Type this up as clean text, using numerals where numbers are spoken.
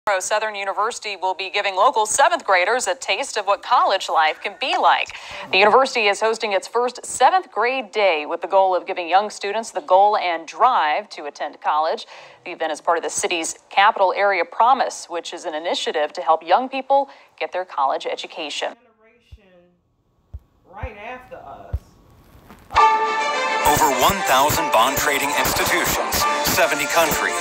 Southern University will be giving local 7th graders a taste of what college life can be like. The university is hosting its first 7th grade day with the goal of giving young students the goal and drive to attend college. The event is part of the city's Capital Area Promise, which is an initiative to help young people get their college education. Right after us. Over 1,000 bond trading institutions, 70 countries.